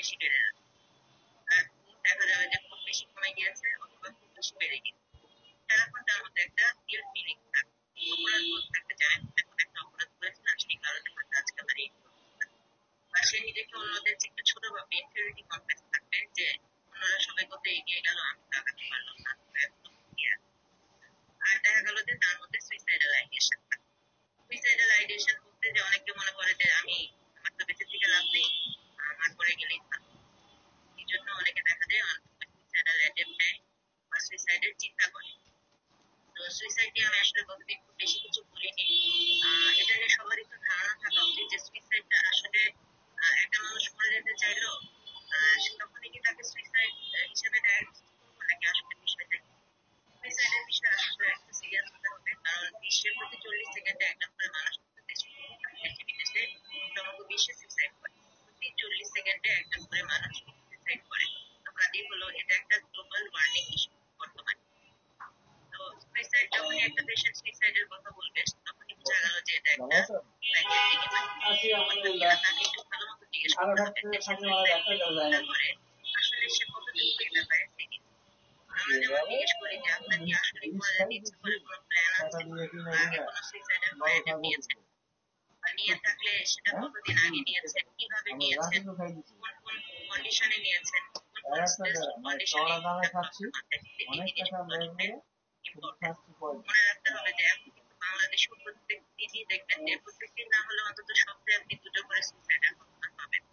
বেশি বেড়ে যাচ্ছে। আর দেখা যাবে যে খুব বেশি কমে গিয়েছে অথবা খুব বেশি বেড়ে গিয়েছে। সারাক্ষণ তার মধ্যে একটা গিল্ট ফিলিং থাকে, অপরাধ বোধ থাকতে চায়, এখন একটা অপরাধ করেছিলাম সেই কারণে হয়তো আজকে আমার এই অবস্থা। আর সে নিজেকে অন্যদের থেকে একটু ছোট ভাবে, ইনফিরিয়রিটি কমপ্লেক্স থাকবে যে অন্যরা সবাই কত এগিয়ে গেল, আমি তো আগাতে পারলাম না, তো এখনো পিছিয়ে আছি। আর দেখা গেল যে তার মধ্যে সুইসাইডাল আইডিয়েশন থাকে। সুইসাইডাল আইডিয়েশন বলতে যে অনেকে মনে করে যে আমার তো বেঁচে থেকে লাভ নেই, আমার পরে গেলেই ভালো। এই জন্য অনেকে দেখা যায় অনেক সময় সুইসাইডাল অ্যাটেম্প নেয় বা সুইসাইডের চিন্তা করে। তো সুইসাইড নিয়ে আমি আসলে কতদিন খুব বেশি কিছু বলিনি। এটা নিয়ে সবারই একটু ধারণা থাকা উচিত যে সুইসাইডটা আসলে একটা মানুষ মরে যেতে চাইলো তখনই কি তাকে সুইসাইড হিসেবে ডায়াগনোস করবো, নাকি আসলে বিষয়টা কি? সুইসাইডের বিষয়ে আসলে একটু সিরিয়াস হতে হবে, কারণ বিশ্বের প্রতি 40 সেকেন্ডে একজন করে মানুষ দেশে বিদেশে সমগ্র বিশ্বে সুইসাইড করে। প্রতি 40 সেকেন্ডে একজন করে মানুষ সুইসাইড করে। তো কাজেই হলো এটা একটা গ্লোবাল ওয়ার্নিং ইস্যু বর্তমানে। তো সুইসাইড যখনই একটা পেশেন্ট সুইসাইডের কথা বলবে তখনই বোঝা গেল যে এটা একটা সাইকিয়াট্রিক ইমার্জেন্সি। তাকে একটু ভালো মতো জিজ্ঞেস করতে হবে যে সে সুইসাইড চিন্তা করে আসলে সে কতটুকু এই ব্যাপারে সিরিয়াস। আমরা যেমন জিজ্ঞেস করি যে আপনার কি আসলে করে যেতে ইচ্ছে করে, কোনো প্ল্যান আছে বা আগে কোনো সুইসাইডের প্ল্যান নিয়েছেন, বা নিয়ে থাকলে সেটা কতদিন আগে নিয়েছেন, কিভাবে নিয়েছেন, কোন কোন কন্ডিশনে নিয়েছেন, কোন কোন স্ট্রেসফুল কন্ডিশনে এই জিনিসগুলো আসলে ইম্পর্টেন্ট। মনে রাখতে হবে যে এখন কিন্তু বাংলাদেশে প্রত্যেক দিনই দেখবেন যে প্রত্যেকদিন না হলে অন্তত সপ্তাহে আপনি দুটো করে সুইসাইডের ঘটনা পাবেন।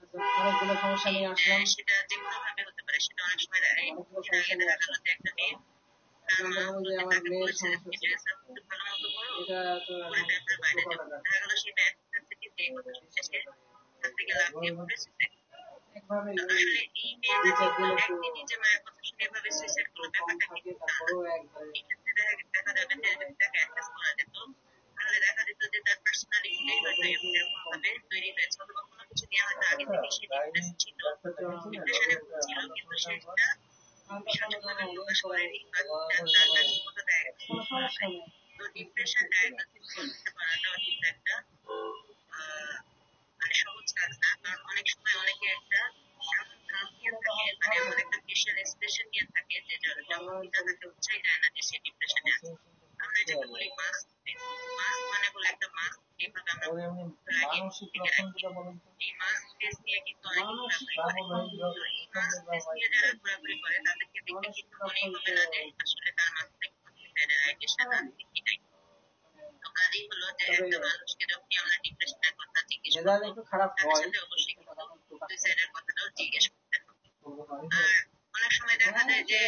সেটা যে কোনো ভাবে হতে পারে, সেটা অনেক সময় কিছুদিন আগে দেখা গেল যে একটা মেয়ে তার মা তাকে বলেছে তুমি ড্রেস আপ একটু ভালো মতো করো, পরে তারপরে বাইরে যাবো। দেখা গেল সেই ব্যাগ থেকে যে কথা শুনতে সে তার থেকে লাফিয়ে পড়ে সুইসাইড। আসলে এই মেয়েটা কিন্তু একদিনই যে মায়ের কথা শুনে এভাবে সুইসাইড করলো ব্যাপারটা কিন্তু তা না। এই ক্ষেত্রে দেখা যাবে যে যদি তাকে অ্যাসেস করা যেত তাহলে দেখা যেত যে তার পার্সোনালিটিটাই হয়তো এরকম ভাবে তৈরি হয়েছে, অথবা কোনো কিছু নিয়ে হয়তো আগে থেকে সে ডিপ্রেস ছিল, ডিপ্রেশনে ভুগছিল, কিন্তু সেটা সঠিকভাবে প্রকাশ করেনি বা তার কাছে কোনো ডায়াগনোসিস করা নাই। তো ডিপ্রেশন ডায়াগনোসিস করতে পারাটাও কিন্তু একটা মানে সহজ কাজ না, কারণ অনেক সময় অনেকে একটা এমন ভাব নিয়ে থাকে, মানে এমন একটা ফেশিয়াল এক্সপ্রেশন নিয়ে থাকে যে যখন এটা তাকে বোঝাই যায় না যে সে ডিপ্রেশনে আছে। আমরা যেটা বলি মাস্ক ফেস, মাস্ক মানে হলো একটা মাস্ক এইভাবে আমরা লাগিয়ে ঢেকে রাখি। এই মাস্ক ফেস নিয়ে কিন্তু অনেকে ঘোরাঘুরি করে। তো এই মাস্ক ফেস নিয়ে যারা ঘোরাঘুরি করে তাদেরকে দেখে কিন্তু মনেই হবে না যে আসলে তার মাথায় কোনো সুইসাইডের আইডিয়েশন আছে কি নাই। তো কাজেই হলো যে একটা মানুষকে যখনই আমরা ডিপ্রেশনের কথা জিজ্ঞেস করবো তার সাথে অবশ্যই কিন্তু সুইসাইডের কথাটাও জিজ্ঞেস করতে হবে। আর অনেক সময় দেখা যায় যে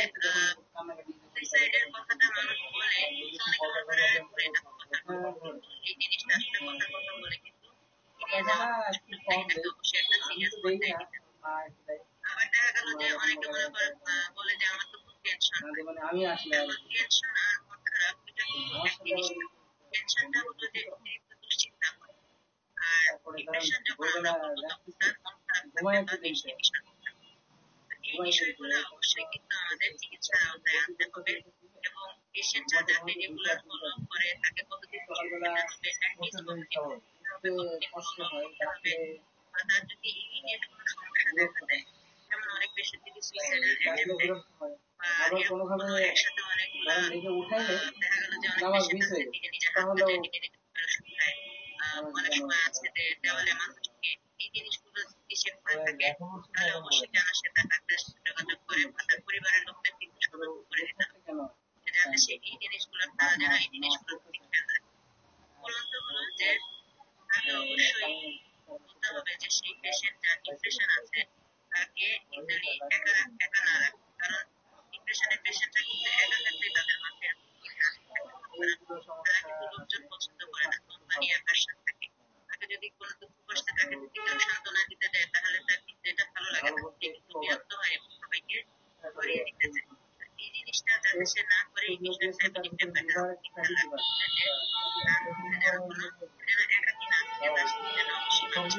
সুইসাইডের কথাটা মানুষ বলে কিন্তু অনেকে মনে করে এটা তো কথার কথা, কিন্তু এই জিনিসটা আসলে কথার কথা বলে কিন্তু এড়িয়ে যাওয়া সুযোগ নাই, এটাকে অবশ্যই একটা সিরিয়াস পর্যায়ে নিতে হবে। আবার দেখা গেল যে অনেকে মনে করে বলে যে আমার তো খুব টেনশন হয়। এখন টেনশন আর মন খারাপ এটা কিন্তু এক জিনিস না। টেনশনটা হলো যে অতিরিক্ত দুশ্চিন্তা হয়, আর ডিপ্রেশন যখন আমরা বলবো তখন তার মন খারাপ থাকবে বা টেনশন থাকবে। এই বিষয়গুলো অবশ্যই কিন্তু আমাদের চিকিৎসার আওতায় আনতে হবে, এবং পেশেন্টরা যাতে রেগুলার ফলো আপ করে, তাকে কতদিন ওষুধ খেতে হবে, অ্যাটলিস্ট কতদিন ওষুধ খেতে হবে, কতদিন ফলো আপ করতে হবে, বা তার যদি ইমিডিয়েট কোনো সমস্যা দেখা দেয়, যেমন অনেক পেশেন্ট যদি সুইসাইডাল অ্যাটেম্প নেয় বা এরকম কোনো একসাথে অনেকগুলা দেখা গেল যে অনেক পেশেন্ট আছে দিকে নিজের হাত কাটে দিকে দিকে ওষুধ খায়, অনেক সময় আছে যে দেওয়ালে মাথা ঠুকে, এই জিনিসগুলো যদি সে করে থাকে তাহলে অবশ্যই জানার সাথে তার ডাক্তারের সাথে যোগাযোগ করে বা তার পরিবারের লোকদের কিন্তু সতর্ক করে দিতে হবে যাতে সে এই জিনিসগুলো তারা যেন এই জিনিসগুলো প্রতি খেয়াল রাখে। বলতে হলো যে তাকে অবশ্যই বলতে হবে যে সেই পেশেন্ট যার ডিপ্রেশন আছে তাকে ইতালি একা না রাখে, কারণ ডিপ্রেশনের পেশেন্টরা কিন্তু একা থাকলে তাদের মাথায় এরকম করে আসতে থাকে তারা কিন্তু লোকজন পছন্দ করে না, কোম্পানি অ্যাভারশন থাকে। তাকে যদি কোনো দুঃখ কষ্টে তাকে যদি কেউ সান্ত্বনা দিতে দেয় তাহলে তার কিন্তু এটা ভালো লাগে না, সে কিন্তু বিরক্ত হয় এবং সবাইকে সরিয়ে দিতে চায়। এই জিনিসটা যাতে সে না করে এই বিষয়টা ফ্যামিলি মেম্বাররা খেয়াল রাখতে হবে যে তার মধ্যে যেন কোনো যেন একাকী না থাকে, তার সাথে যেন অবশ্যই মানুষ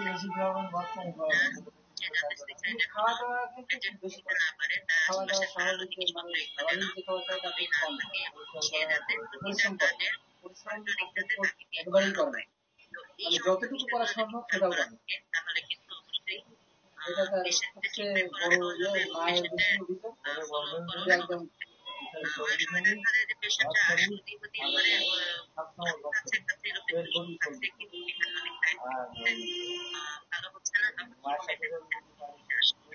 থাকে। সে যাতে সুইসাইডের কোনো অ্যাটেম্প করতে না পারে, তার আশেপাশে ধারালো জিনিসপত্র এগুলো যেন কোনোভাবেই না থাকে, এবং সে যাতে প্রতিটা কাজের মনিটরিং যাতে তাকে দিয়ে করানো হয়। তো এই সমস্ত বিষয়গুলো যদি খেয়াল করা থাকে তাহলে কিন্তু অবশ্যই পেশেন্টকে ট্রিটমেন্ট করানোর জন্য এবং পেশেন্টের ফলো আপ করানো অনেক সময় দেখা যায় যে পেশেন্টরা আসলে দীর্ঘদিন মানে খাচ্ছে খাচ্ছে এলোপেথিক ওষুধ খাচ্ছে কিন্তু বিভিন্ন অনেকটাই ভালো হচ্ছে না, তখন কি সেটা আসলে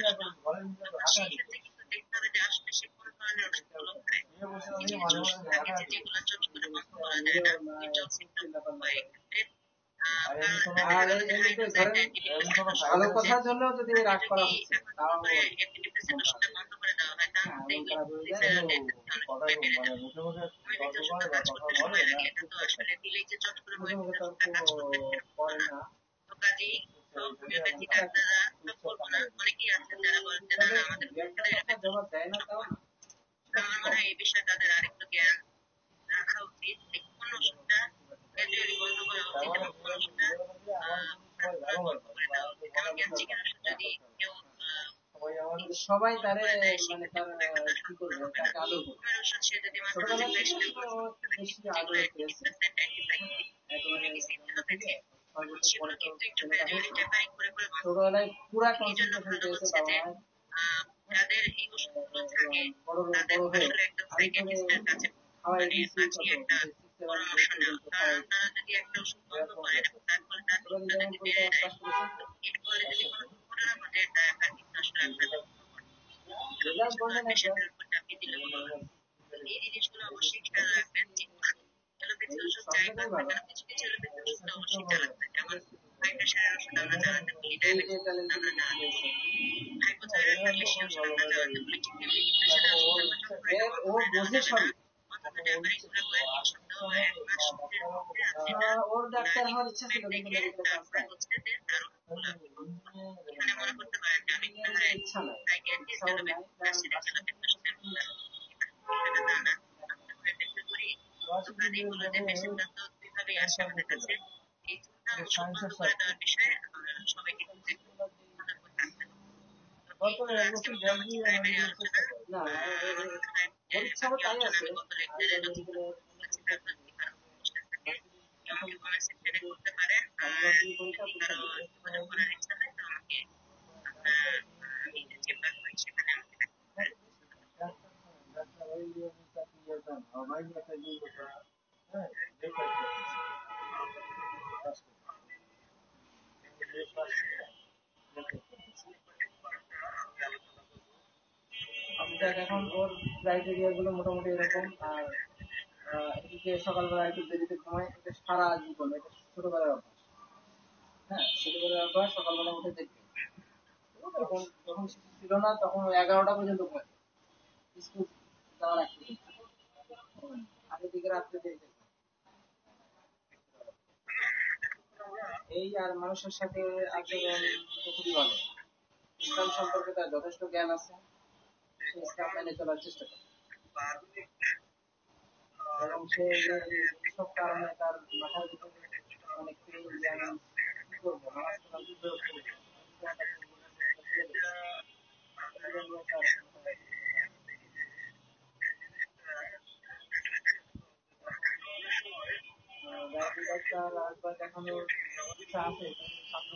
সেই ক্ষেত্রে কিন্তু দেখতে হবে যে আসলে সে কোন ধরনের ওষুধগুলো খায়। কিছু কিছু ওষুধ থাকে যে যেগুলো চট করে বন্ধ করা যায় না, উইথড্রল সিমটম হয় এক্ষেত্রে। কারণ দেখা গেল যে হাই ডোজ অ্যান্টিডিপ্রেসেন্ট ওষুধ আছে, তাকে যদি এখন হুট করে অ্যান্টিডিপ্রেসেন্ট ওষুধটা বন্ধ করে দেওয়া হয় তার মধ্যে গ্লিসারল ডেন্সিটি অনেক সময় বেড়ে যাবে। হোমিওপ্যাথি ওষুধটা কাজ করতে সময় লাগে, এটা তো আসলে দিলেই যে চট করে হোমিওপ্যাথি ওষুধটা কাজ করবে এরকম না। তো কাজেই সব হোমিওপ্যাথি ডাক্তাররা সব বলবো না, অনেকেই আছেন যারা বলেন যে না না আমাদের ওষুধটা এলোপ্যাথি সম্পূর্ণ। আমার মনে হয় এই বিষয়ে তাদের আরেকটু জ্ঞান রাখা উচিত যে কোন ওষুধটা গ্র্যাজুয়ালি বন্ধ করা উচিত এবং কোন ওষুধটা পুরো বন্ধ করে দেওয়া উচিত। যেমন গ্যাস্ট্রিকের ওষুধ যদি কেউ সবাই তারে মানে তার কি করবে তাকে আদর করবে। ঘুমের ওষুধ সে যদি মাঝে মাঝে প্রেসক্রাইব করে যেগুলো অ্যান্টিডিপ্রেসেন্ট অ্যান্টিসাইকোটিক মেডিসিন অ্যালোপ্যাথি সেগুলো কিন্তু একটু গ্র্যাজুয়ালি টেপারিং করে করে বন্ধ করতে হবে। এই জন্য ভালো হচ্ছে যে যাদের এই ওষুধগুলো থাকে তাদের আসলে একদম সাইকিয়াট্রিস্টের কাছে মানে বাঁচিয়ে একটা পরামর্শ নেওয়া। কারণ আপনারা যদি একটা ওষুধ বন্ধ করেন এবং তারপরে তার রোগটা যদি বেড়ে যায়, তো এরপরে যদি কোনো দুর্ঘটনা ঘটে দায়টা কিন্তু আসলে আপনাদের উপর পড়ে। পেশেন্টের উপর চাপিয়ে দিলে ভালো হয়। তো এই জিনিসগুলো অবশ্যই খেয়াল রাখবেন যে ওষুধ অ্যালোপ্যাথি ওষুধ যাই খান না কেন, কিছু কিছু অ্যালোপ্যাথি ওষুধ তো অবশ্যই চালাতে হয়। যেমন হাই প্রেশারের ওষুধ আমরা চালাতে বলি, ডায়াবেটিস ওষুধ আমরা চালাতে বলি, হাইপোথাইরয়েড ম্যাগনেসিয়াম ওষুধ আমরা চালাতে বলি। ঠিক তেমনি ডিপ্রেশনের ওষুধ আমরা চট করে এটা বন্ধ করে দেওয়া যাবে না। অন্তত টেম্পারিং করে করে 1 সপ্তাহ বা 1 মাস এর মধ্যে আপনি এটা না ইমপ্রুভমেন্ট দেখে তারপরে হচ্ছে যে তার ওষুধগুলো আপনি বন্ধ করেন। এখানে মনে করতে পারেন যে আমি মনে হয় সাইকিয়াট্রিস্ট অ্যালোপ্যাথিক নার্সিং অ্যালোপ্যাথি ওষুধের এটা তা না। আমরা হোমিওপ্যাথি করি। তো কাজেই হলো যে পেশেন্টরা তো দুইভাবেই আসে আমাদের কাছে। এই ধূমধাম ওষুধ বন্ধ করে দেওয়ার বিষয়ে আমরা সবাইকে কিন্তু একটু সতর্ক থাকতে হবে। তো এইগুলো আজকে মোটামুটি প্রাইমারি আলোচনা। আমার মনে হয় যে বাকি আলোচনা আমি গত লেকচারে যতটুকু বলেছি তারপর যদি কারো কোনো কোশ্চেন থাকে কেউ আমাকে কমেন্ট সেকশনে করতে পারেন। আর যদি কারো যোগাযোগ করার ইচ্ছা হয় তো আমাকে আপনার আমি যে চেম্বার করি সেখানে আমাকে ডাকতে পারেন। এখন ওর ক্রাইটেরিয়া গুলো মোটামুটি এরকম। আর এদিকে সকালবেলা একটু দেরিতে ঘুমায়, এটা সারা জীবন, এটা ছোটবেলার অভ্যাস। হ্যাঁ, ছোটবেলার অভ্যাস, সকালবেলা উঠে দেখবে যখন যখন ছিল না তখন 11টা পর্যন্ত ঘুমায় স্কুল যাওয়ার আগ পর্যন্ত। আর এদিকে রাত্রে দেরিতে ঘুমায়। এই আর মানুষের সাথে আচরণ খুবই ভালো। ইসলাম সম্পর্কে তার যথেষ্ট জ্ঞান আছে, সে ইসলাম মেনে চলার চেষ্টা করে এবং সে এইসব কারণে তার মাথার ভিতরে অনেক পেইন যে আমি কি করবো, নামাজ কালাম কিভাবে করবো, কোনটা করবো না কোনটা ছেড়ে দেবো, এগুলো নিয়ে তার মাথায় ডায়াবেটিস ডাক্তার একবার দেখানোর ইচ্ছা আছে, কিন্তু সামনে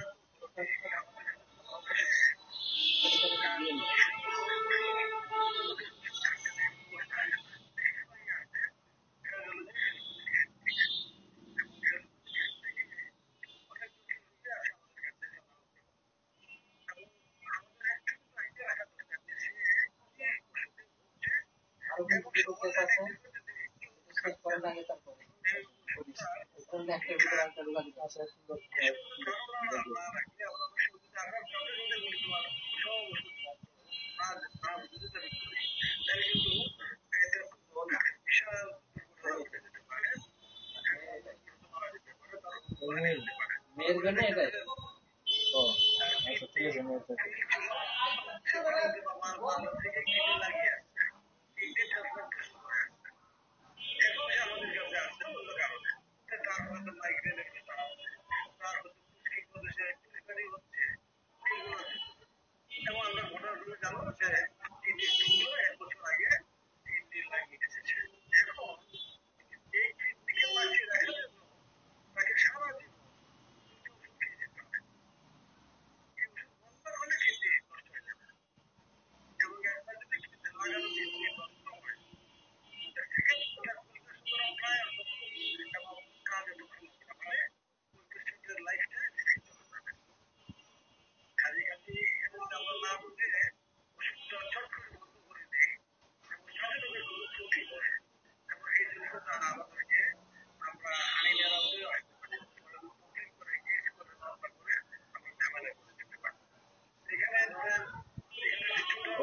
আরো কিন্তু কেস আছে, শেষ করার আগে তারপরে একটার ভিতরে একটা ঢোকা দিতে আছে। মেয়ের জন্য এটাই। ও আচ্ছা, ঠিক আছে, মেয়ের জন্য।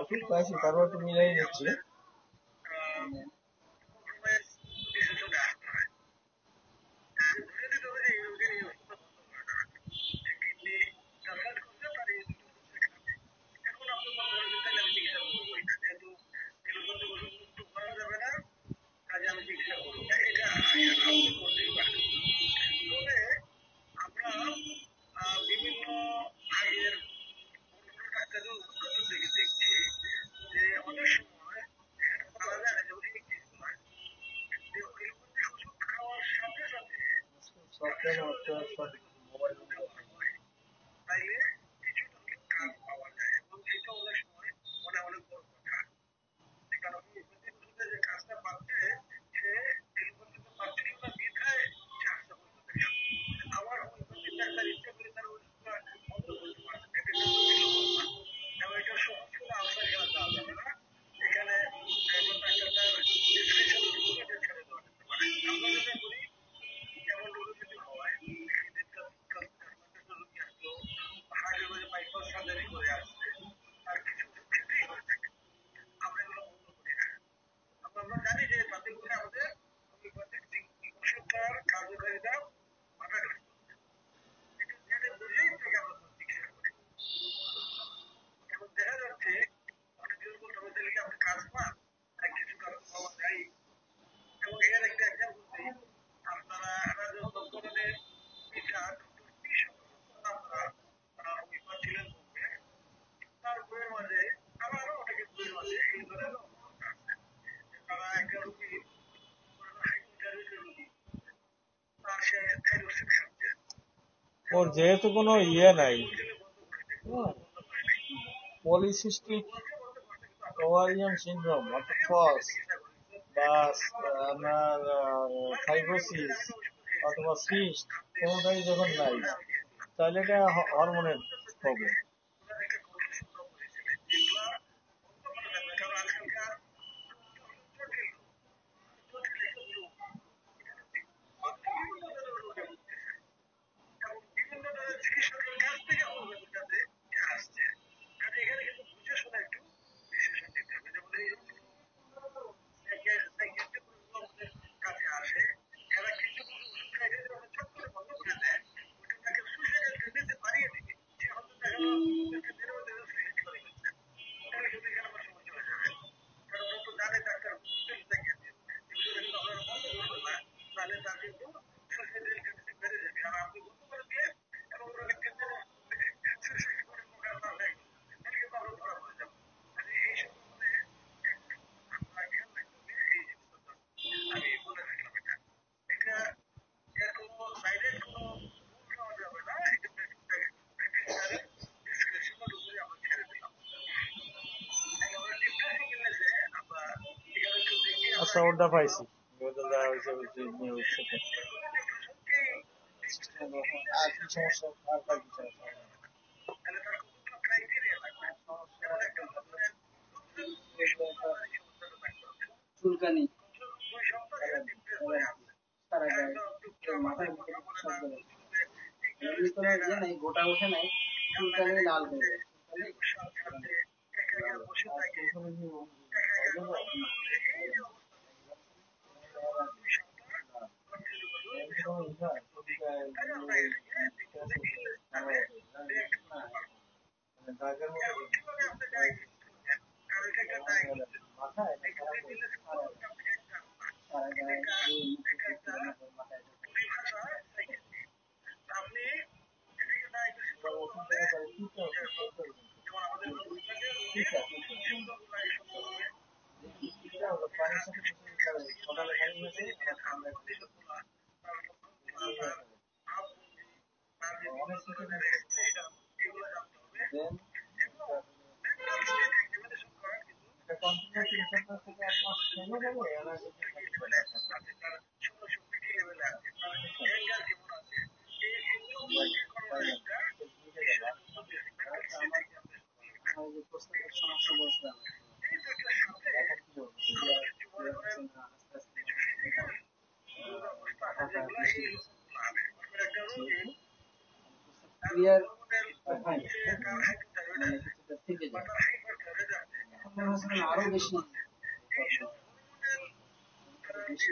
ঠিক পাইছি, তারপর একটু মিলাই নিচ্ছি। ওর যেহেতু কোনো ইয়ে নাই, পলিসিস্টিক ওভারিয়ান সিনড্রোম অর্থাৎ ফস বা আপনার ফাইব্রোসিস অথবা সিস্ট কোনোটাই যখন নাই, তাহলে এটা হরমোনের প্রবলেম। আচ্ছা, ওটা পাইছি, ওটা দেওয়া হয়েছে নিউজ থেকে। আর কি সমস্যা? আর কি সমস্যা? চুলকানি, সারা গায়ে, মাথার সব জায়গায় এমনি কোনো ইয়ে নাই, গোটা ওঠে নাই, চুলকানি লাল হয়ে যায়। ক্লিয়ার থেকে যায়। বছর আরো বেশি বেশি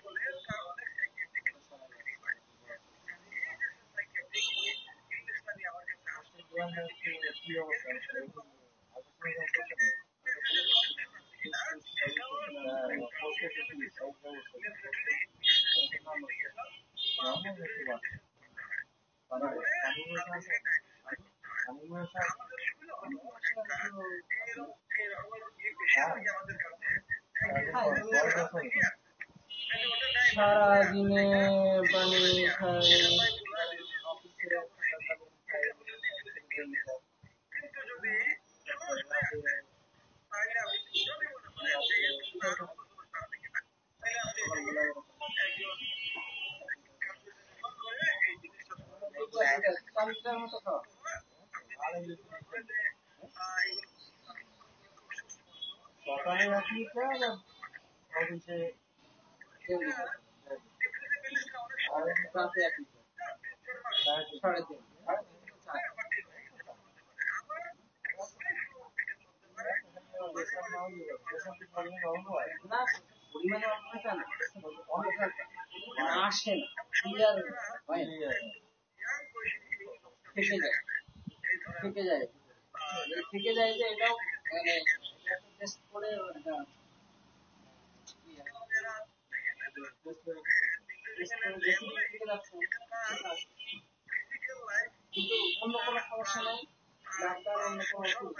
সারাদিনে পানি খাই অফিসে চারটার মতো খাওয়া সকালে 1 লিটার অফিসে 3 লিটার আর রাতে 1 লিটার 3.5 না পরিমাণে অল্পটা না অনেকটা আসে না ক্লিয়ার হয় না থেকে যায় থেকে যায় থেকে যায় যে এটাও মানে টেস্ট করে কিন্তু অন্য কোনো সমস্যা নেই ডাক্তার অন্য কোনো ওষুধ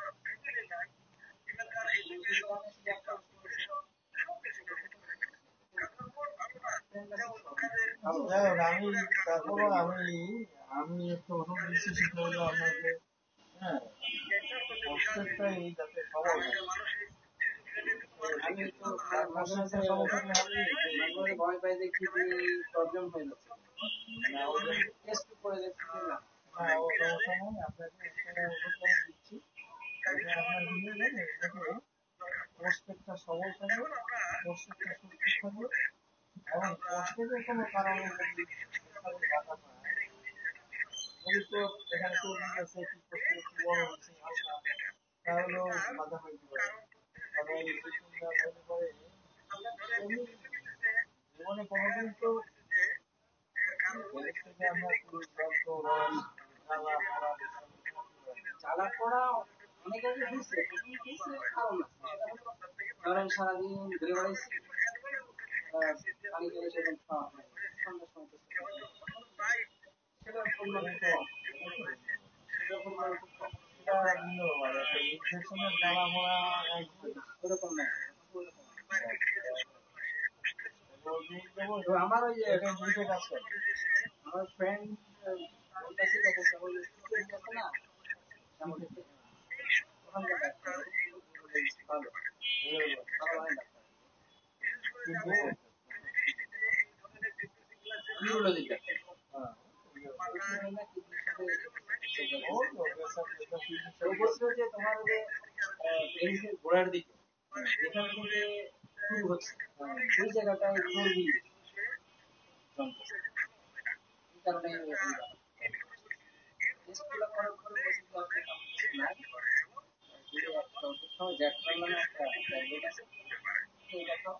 আমি তারপর আমি একটু ওষুধ দিচ্ছি সেটা হলো আপনাকে হ্যাঁ প্রত্যেকটাই যাতে সবল আমি তো ভয় পাই যে কিডনি প্রবলেম হয়ে যাচ্ছে টেস্ট করে দেখছি না হ্যাঁ ও সমস্যা নেই আপনাকে একটা ওষুধ দিচ্ছি আপনার দিলে এটাকে প্রত্যেকটা সবল থাকবে প্রত্যেকটা সুস্থ থাকবে এবং প্রত্যেকের কোনো কারণে যদি বাধা পায় তো এখানে তো আছে কি করতে একটু বড় হচ্ছে তাহলেও বাধা হইতে পারে তবে হতে পারে জীবনে কোনোদিন তো থেকে আমরা জ্বালা পড়া অনেক আগে হয়েছে কারণ ধরেন সারাদিন ঘুরে বেড়াইছি পানি খেলে সেদিন খাওয়া হয় সন্ধ্যার সময় সেটার পরিমাণ কম সেটার পরিমাণ খুব কম ইনফেকশনের জ্বালা পড়া ওরকম না আমার ওই যে আমার ফ্রেন্ড কাছে দেখেছে ওই আছে না ওখানকার ডাক্তার ভালো ভালো হয় ডাক্তার নিউরোলজি ডাক্তার যে তোমার যে পেনিসের গোড়ার দিকে যেখান থেকে শুরু হচ্ছে ওই জায়গাটায় চর্বি এই কারণে টেস্টগুলো করার পরে বলছি যে নাই যদি একটা ওষুধ খাও জ্যাট্রাল নামে একটা ট্যাবলেট আছে সেইটা খাও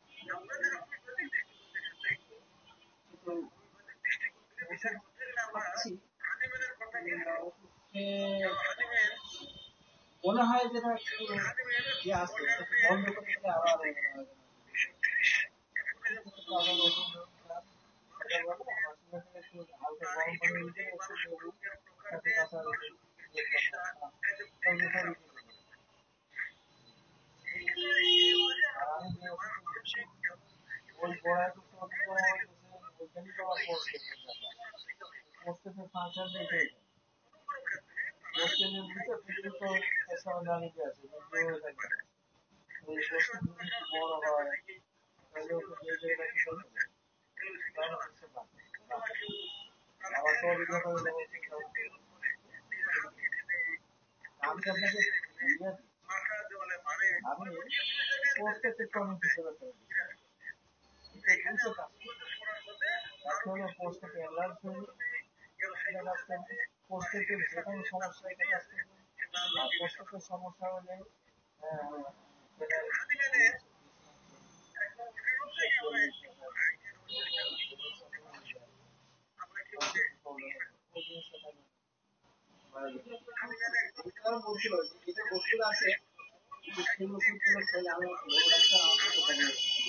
কিন্তু ওষুধ খাচ্ছি মনে হয় যেন একটু ইয়ে আসছে বন্ধ করে দিলে আবার হালকা গরম পানি দিতে ওই গোড়ায় তো ওইখানে তো আবার পোস্টের ফাংশন দেখে পোস্টের ভিতরে পৃথিবী তো এসব জানিতে আছে কিন্তু থাকবে না ওই পোস্টের যদি একটু বড় হয় তাহলে ওকে যে জায়গাটা কি করবে তাহলে হচ্ছে না আবার তো অভিজ্ঞতা হলে আমি আপনাকে আমি পোস্টে টেকনিক হিসেবে হলো পোস্টে এলার্জ হয়ে পোস্টের যে কোনো সমস্যা এটা পোস্টের সমস্যা হলে বলছিল যে কিছু ওষুধ আছে সেই ওষুধগুলো খেলে আমি ডাক্তার আমার সাথে বলে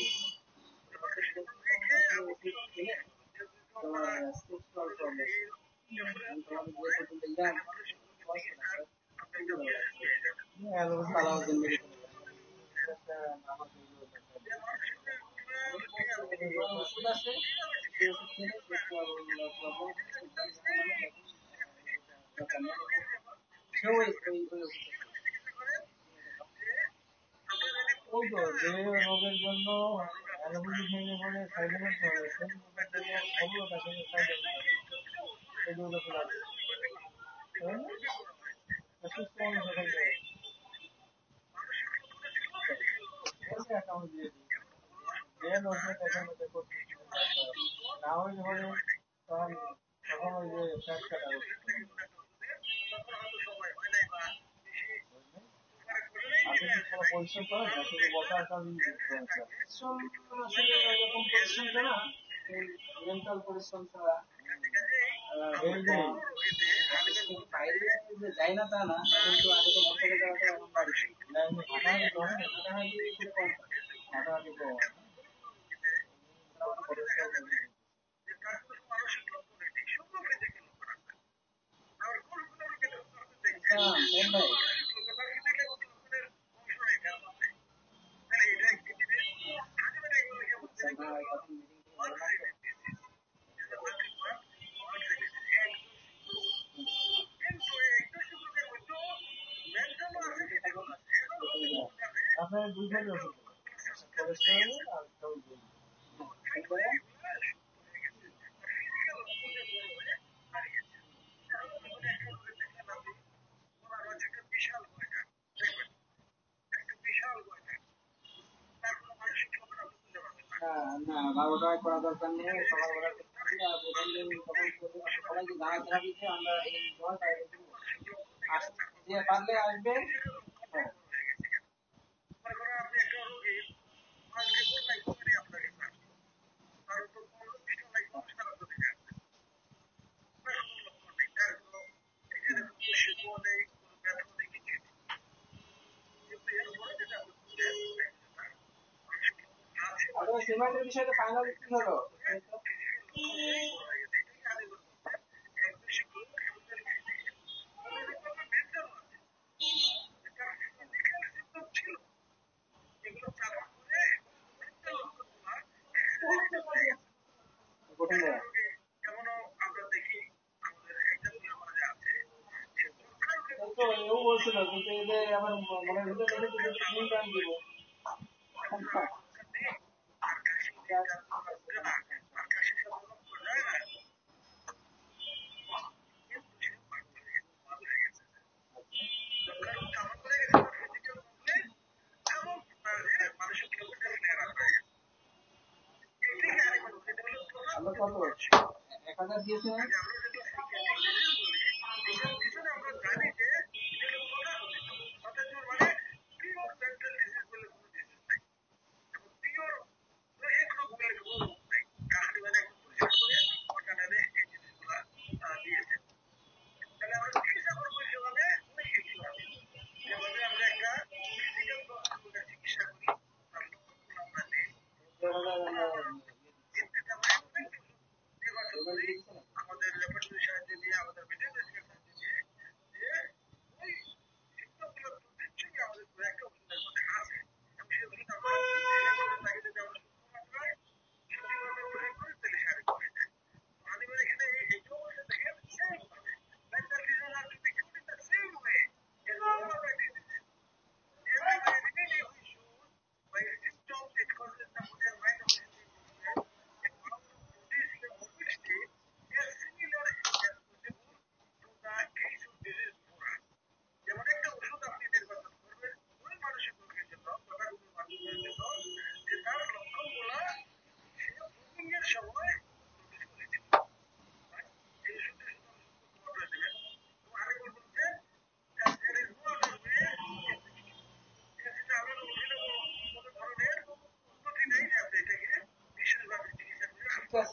ওষুধ খেলে তোমার সেক্সুয়াল প্রবলেম তোমাদের যে ওষুধ দিলাম সালাউদ্দিন মেডিকেল ওষুধ আছে সেই ওষুধ খেলে সেক্সুয়াল প্রবলেম সেও ওই ওষুধ ওই তো যে রোগের জন্য অ্যালোপ্যাথি ভেঙে পড়ে সাইড এফেক্ট হবে সেই রোগের জন্য সফলতা কিন্তু সাইড এফেক্ট হবে এই দুটো প্লাস সুস্থ মানুষ থাকবে অ্যাকাউন্ট দিয়ে দিই যে লোকের এখানে করতে না হলে পরে তখন তখন ওই যে ফ্যাট কাটা হবে আপনি কি কোনো পরিশ্রম করেন না শুধু বসার কারণ পরিশ্রম আসলে এরকম পরিশ্রম করা মেন্টাল পরিশ্রম ছাড়া বাইরে যে যাই না তা না কিন্তু আগে তো ঘর থেকে যাওয়াটা এখন বাড়িতে হাঁটাহাঁটি করেন হাঁটাহাঁটি খুব কম হাঁটাহাঁটি করেন মুম্বাই আপনার দুই ধরনের ওষুধ কোলেস্টেরল আর না 12টায় করা দরকার নেই সকালবেলা সবাইকে জানা দিচ্ছে আমরা এই যে পারলে আসবে হ্যাঁ সিমেন্টের বিষয়টা ফাইনাল কি হলো এও বলছিল কিন্তু এদের আমার মনের ভিতরে লেগেছে দিব আমরা কত 1000 দিয়েছে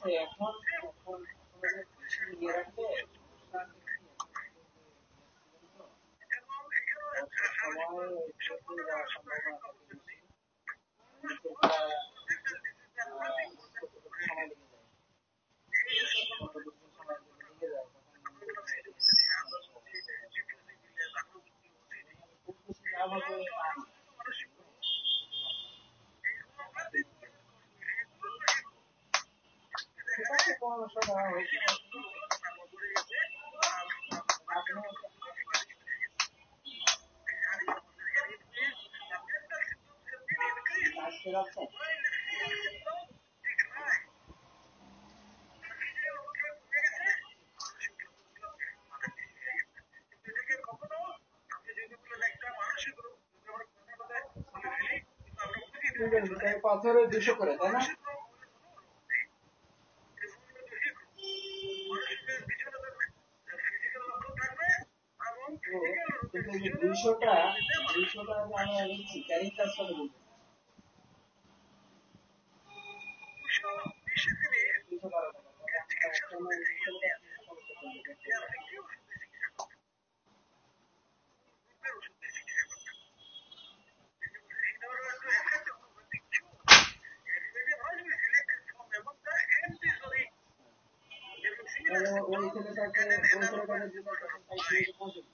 আছে এখন এখন বেশি ইয়ে রাখলে সময় যাওয়ার সম্ভাবনা থাকে বেশি। সময় লেগে যায়, 15-20 দিন সময় লেগে যায়, পরামর্শ দেওয়া হয়েছে। আজকে যাচ্ছেন পাথরে 200 করে, তাই না? কিন্তু 200টা আমি নিচ্ছি, ক্যারিং চার্জ কত বলবো? 212 টাকা। ওই ছেলেটাকে পৌঁছে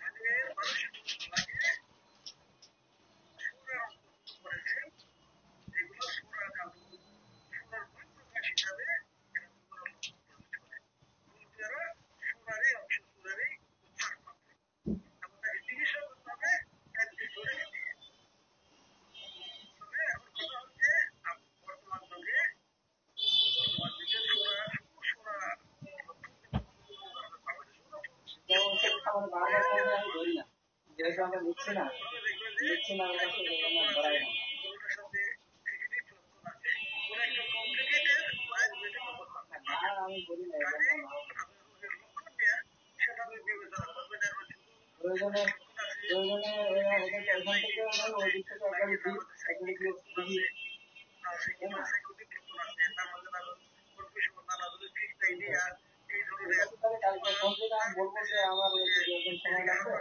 বারবার ফোনে আমি ধরি না, যেহেতু আমরা নিচ্ছি না ওরা ধরাই না। আমি বলি না, প্রয়োজনে এখান থেকে ওই দিক থেকে একবারে দিই। বলবো যে আমার সময় লাগবে,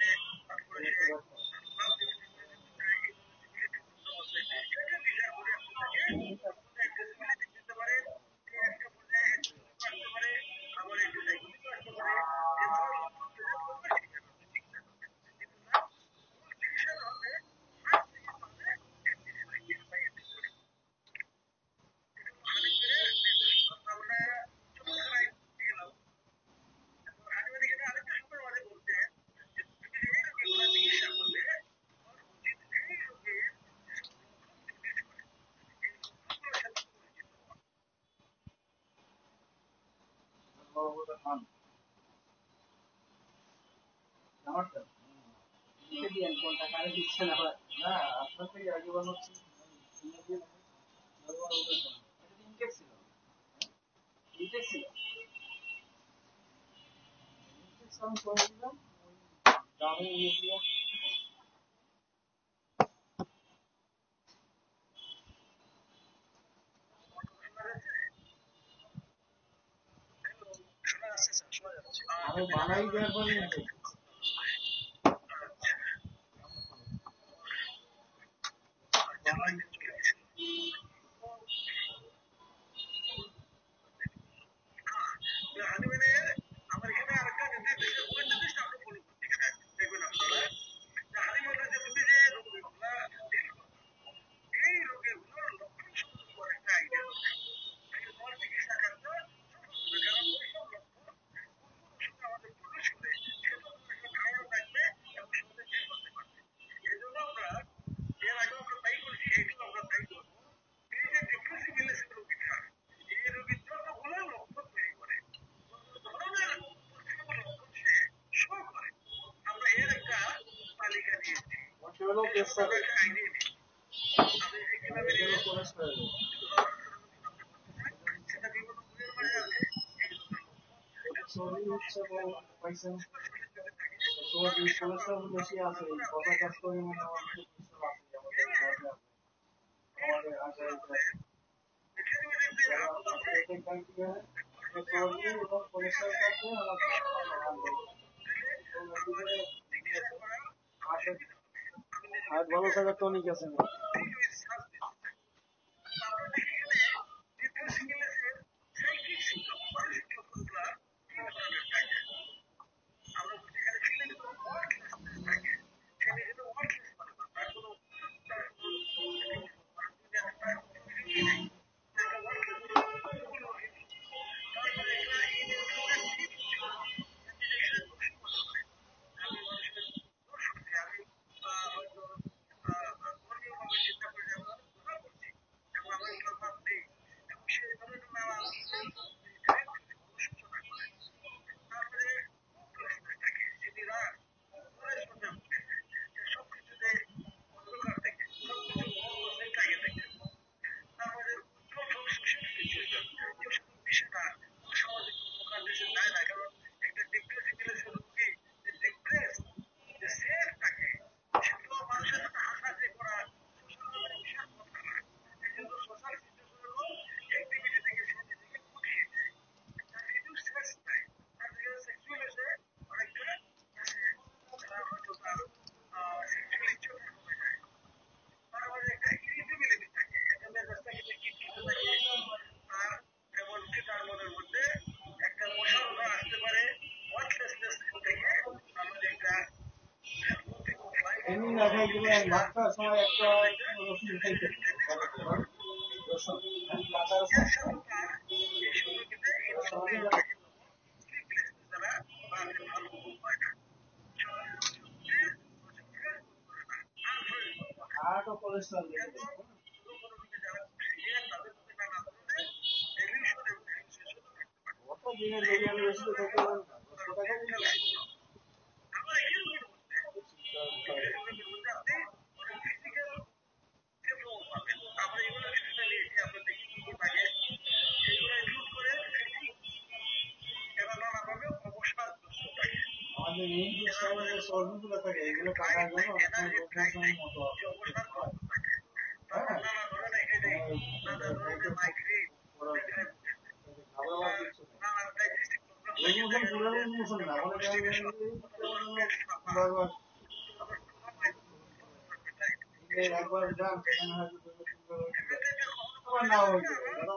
আমি বানাই দেওয়ার পরে বেশি আছে, কথা কাজ করে মনে হয় চর্বি এবং কোলেস্ট্রল থাকলে আমার হার্ট ভালো থাকার টনিক আছে না। এমনি না খাই গেলে ভাত খাওয়ার সময় একটা রসুন খাইতে রসুন কাঁচা রসুন হার্ট ও কোলেস্ট্রল কত দিনের বিরিয়ানি রেসিপি খেতে পারেন না 100 টাকা আমাদের মেইন যে চর্বিগুলো থাকে এগুলো কাটার জন্য আপনার রোগ মোশনের মতো মোশন না একবার যান সেখানে হয়তো না হইতে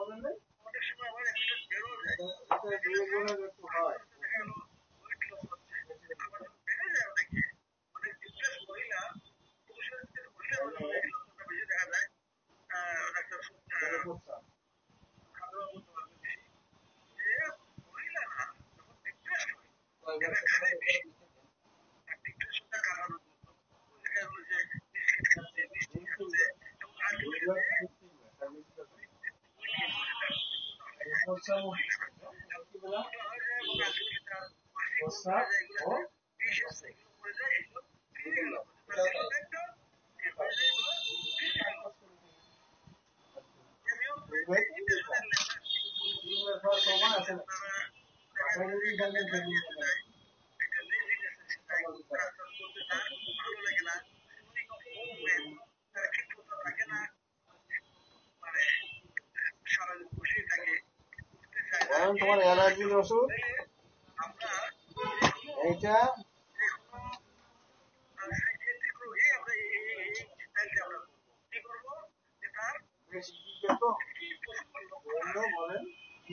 একটু হয় সময় আছে না তোমার অ্যালার্জির ওষুধ এইটা বলেন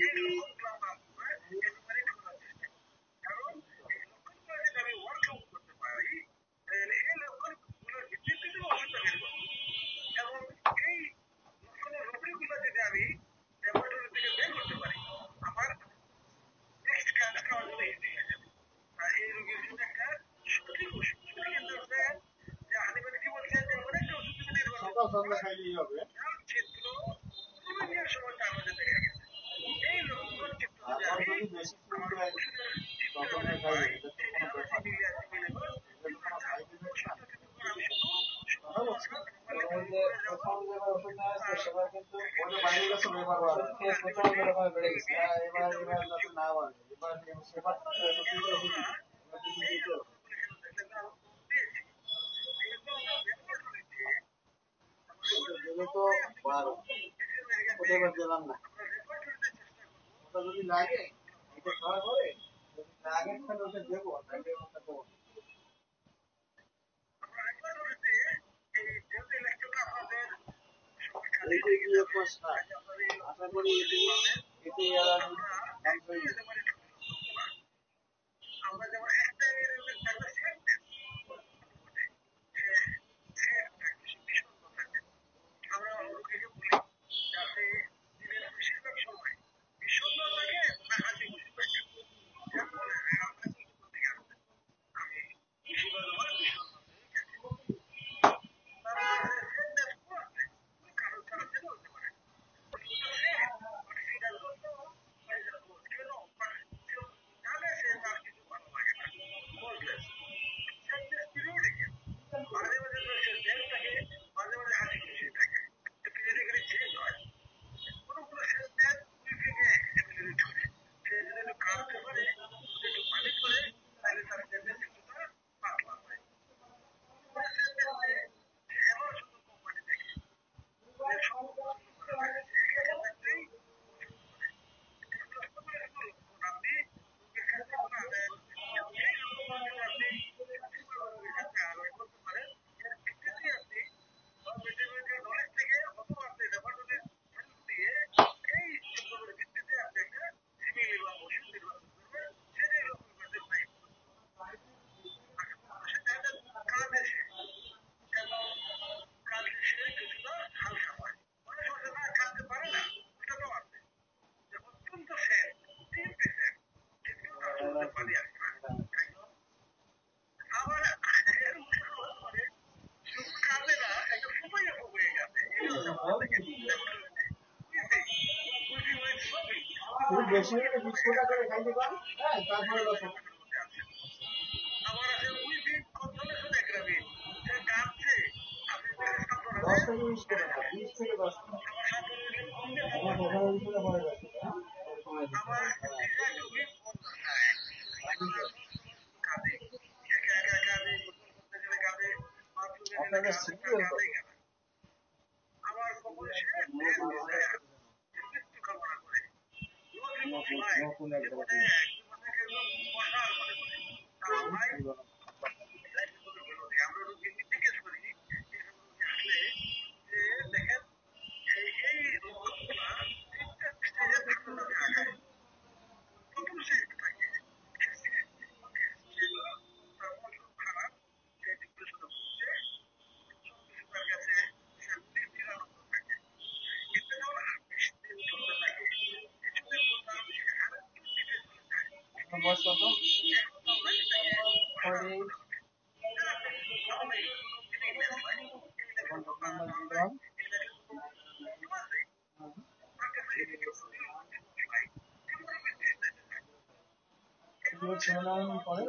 সকাল সন্ধ্যা খাইলেই হবে আর যদি বেশি ফুল দেয় তখন খাই এটা তো কোনো ব্যাপার দিলে তো 12 দিলাম না ওটা যদি লাগে এটা খাওয়ার পরে যদি লাগে তাহলে ওটা দেবো নাহলে ওটা দেবো না। এইটাই গিয়ে প্রশ্ন আশা করি এটি আর আমি হয়ে যাবে। আমরা যেমন একটা একটা সেন্টেন্স আমরা রোগীকে বলি যাতে দিনের বেশিরভাগ সময় বিষণ্ণ থাকে না হাসি খুশি থাকে। যার ফলে আপনার কি করতে গেল আমি বেশিরভাগ আমার বিষণ্ণ কারণ তারা সেটা হতে পারে মাঝে মাঝে সে জেল থাকে, মাঝে মাঝে হাসি খুশি থাকে, পিরিয়ডিক্যালি চেঞ্জ হয়। কোনো কোনো সেন্টেন্স উইপিংয়ে এক্সিলেন্ট করে, সে যদি একটু কাঁদতে পারে, একটু পানি করে, তাহলে তার সেন্টেন্স কিছুটা পাতলা হয়। কোনো সেন্টেন্সে এমন শুধু কোম্পানি দেখে তুমি বেশি হলে 20 টাকা করে খাইতে পারো, হ্যাঁ তারপরে রসম আমার আছে উইপিং কনসোলেশন এগ্রামি সে কাঁদছে আপনি 10 থেকে 20 টাকা 20 থেকে 10 টাকা আমার ওখানে ভিতরে পড়ে গেছে আমার উইক কাঁদে একা একা কাঁদে করতে গেলে কাঁদে বাথরুমে গেলে আপনাদের কাঁদে সিরিয়াল কাঁদে আমার কখন সে মৃত্যু কামনা করে নতুন এক আমরা রোগীকে জিজ্ঞেস করি আসলে যে দেখেন এই লক্ষণগুলা তিনটা স্টেজে থাকতে যাবে আগায়। প্রথম স্টেজ থাকে তার মন খারাপ, সে ডিপ্রেশনে ভুগছে, সবকিছু তার কাছে নিরানন্দ থাকে। এটা যখন 20 দিন চলতে থাকে, কিছুদিন পর তার সে আরেকটু ডিপে চলে যায়। আপনার বয়স কত? এখন তো আমরা এটাকে কন্টাক্ট নাম্বার দিলাম। পরে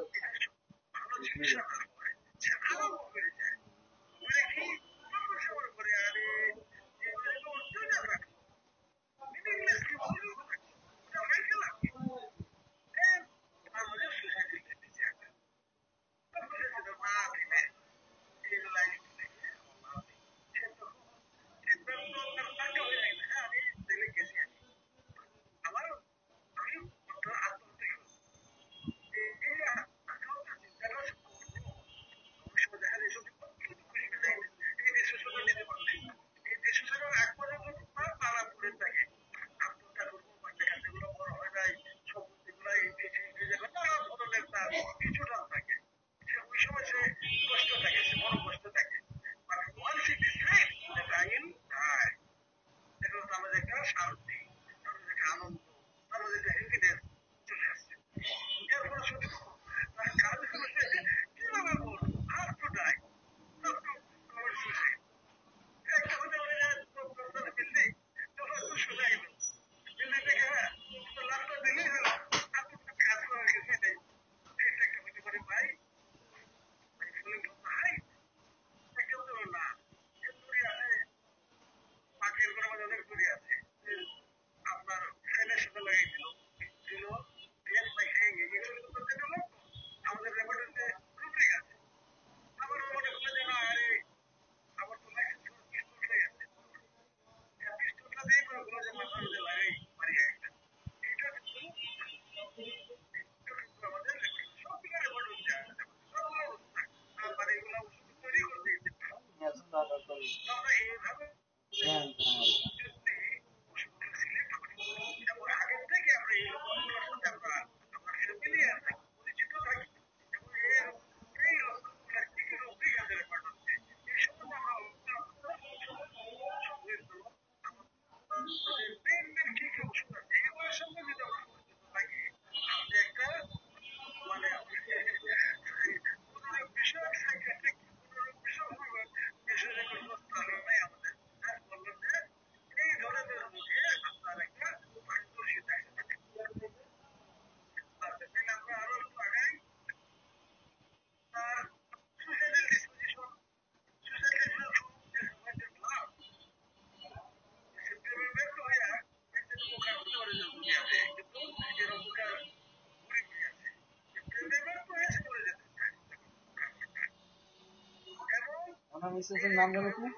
ওনার মিসেসের নাম জানো কি?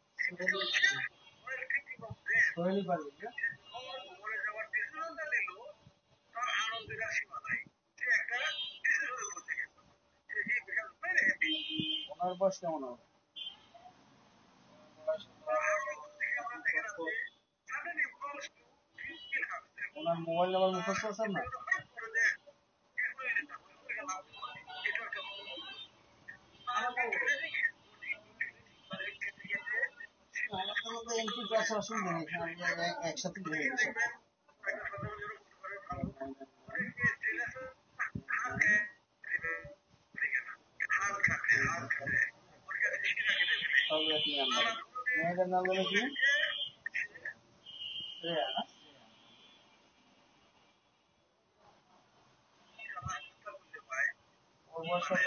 সোহেলি পারভীন না? ওনার বয়স কেমন হবে? ওনার মোবাইল নাম্বার মুখস্থ আছে না? এমপি ক্লাস অসুবিধা নেই, আমি একসাথে ধরে গেছি। সব একই নাম্বার। মেয়েটার নাম বলে কি? শ্রেয়া না? ওর বয়স কত?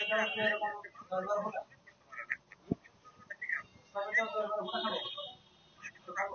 তাহলে কি এরকম দরবার হলো তবে তো দরবার ভোটা খাবো তো খাবো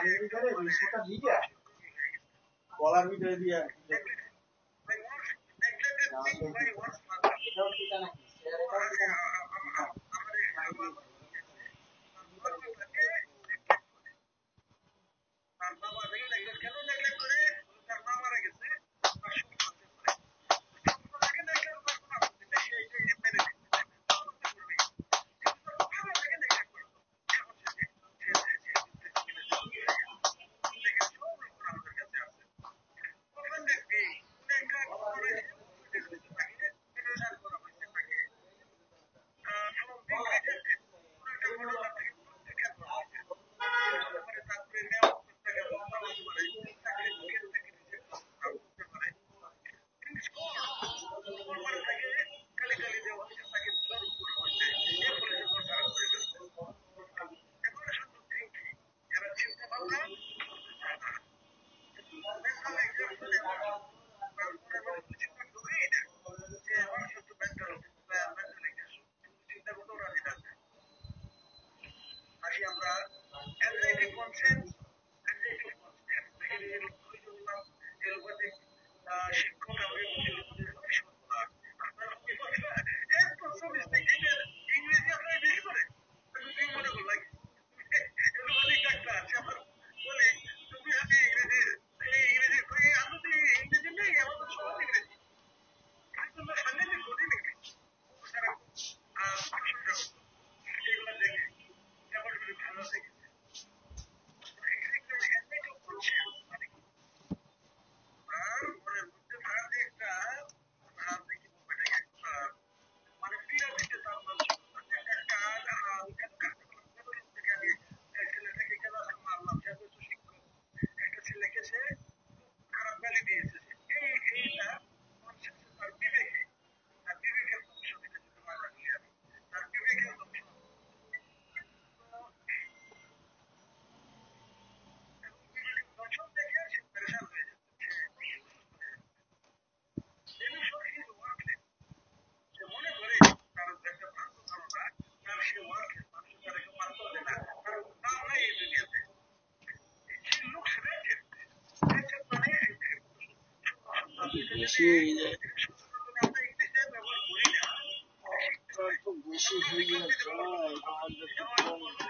পানির ভিতরে বিস্কুটটা দিয়ে গলার ভিতরে দিয়ে এটাও টিকা নাকি এটাও টিকা নাকি বেশি হয়ে যায় খুব বেশি হয়ে যায়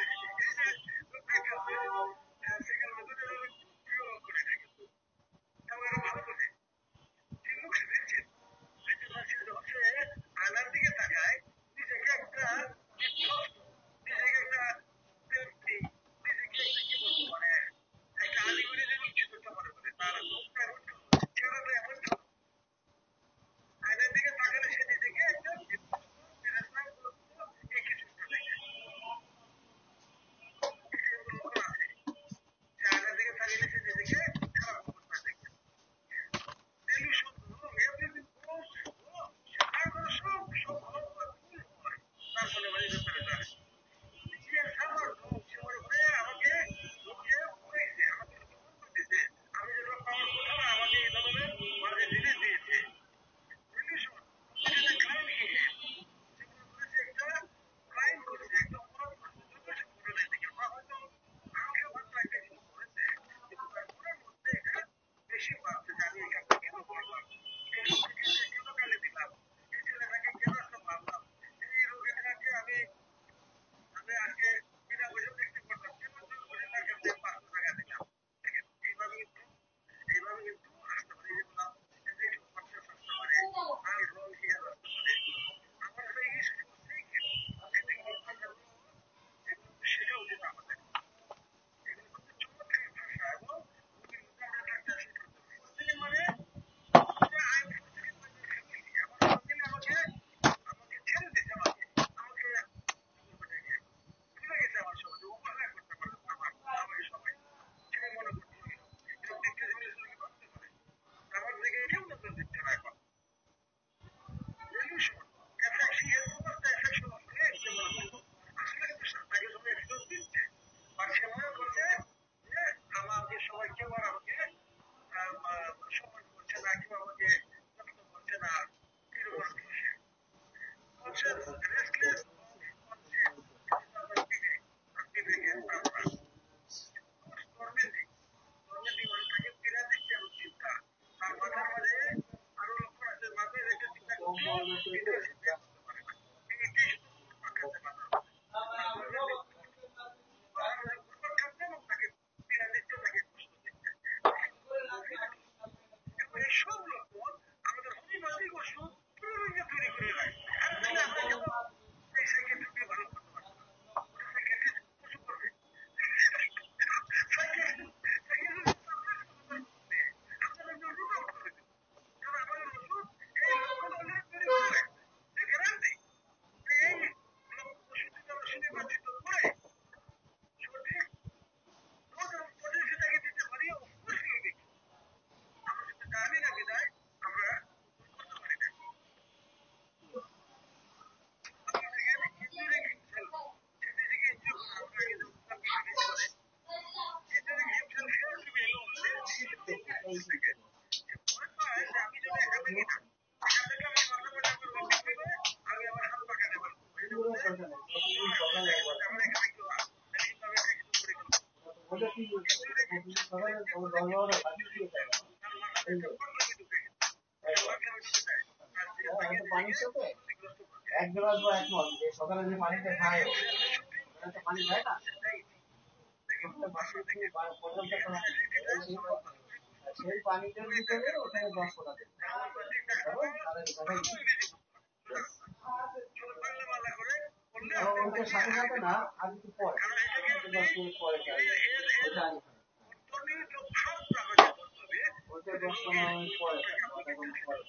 এই চিন্তা সকালে একবার ওটা কি সকালে 10-12 বাকি দিয়ে পানির সাথে 1 গ্লাস বা 1 মগ সকালে যে পানিটা খায় ওটা পানি খায় না সেই পানিটার ভিতরে ওখানে 10 ফোঁটা দেবে ওইটার সাথে সাথে না আর কিছু পরে 10 মিনিট পরে ওইটা আগে ওইটা 10-15 মিনিট পরে আধা ঘন্টা পরে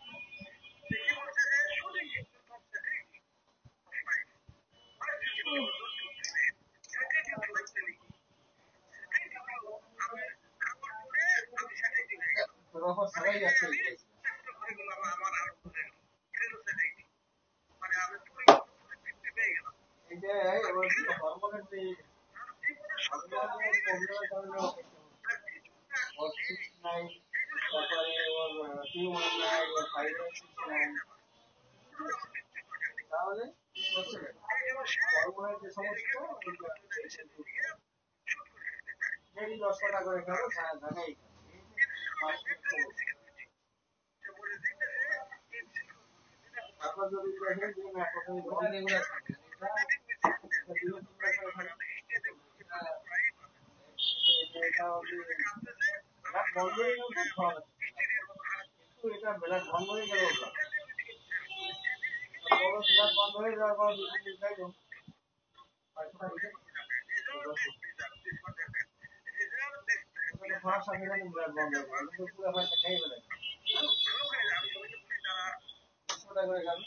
তখন সবাই যাচ্ছে হরমোনের যে তারপরে ওর তাহলে হরমোনের যে সমস্ত 10 টাকা করে খাবো ঢাকাই আপনার যদি দেখেন যে এটা বেলা বন্ধ হয়ে গেল বন্ধ হয়ে যাওয়ার পর ভাষা বন্ধ হয়ে গেল কিন্তু পুরো ভাষা খাই ফেলে করে খাবি